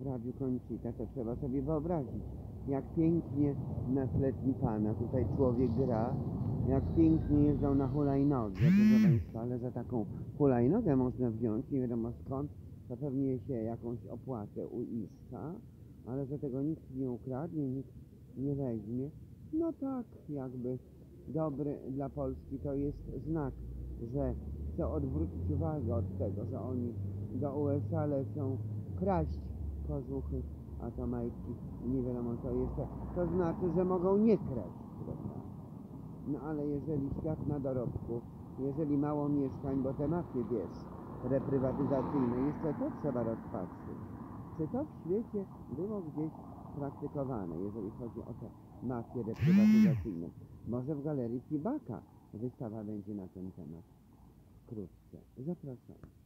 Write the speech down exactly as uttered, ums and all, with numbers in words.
poprawił Conchita, to trzeba sobie wyobrazić, jak pięknie na letni pana tutaj człowiek gra, jak pięknie jeżdżą na hulajnodze, proszę Państwa, ale za taką hulajnogę można wziąć, nie wiadomo skąd, to pewnie się jakąś opłatę uiska, ale że tego nikt nie ukradnie, nikt nie weźmie, no tak jakby dobry dla Polski to jest znak, że chce odwrócić uwagę od tego, że oni do U S A lecą kraść kożuchy, a to majtki nie wiadomo co jeszcze, to znaczy, że mogą nie kraść, prawda? No ale jeżeli świat na dorobku, jeżeli mało mieszkań, bo te mafie, wiesz, reprywatyzacyjne, jeszcze to trzeba rozpatrzyć. Czy to w świecie było gdzieś praktykowane, jeżeli chodzi o te mafie reprywatyzacyjne? Może w galerii Kibaka wystawa będzie na ten temat wkrótce. Zapraszam.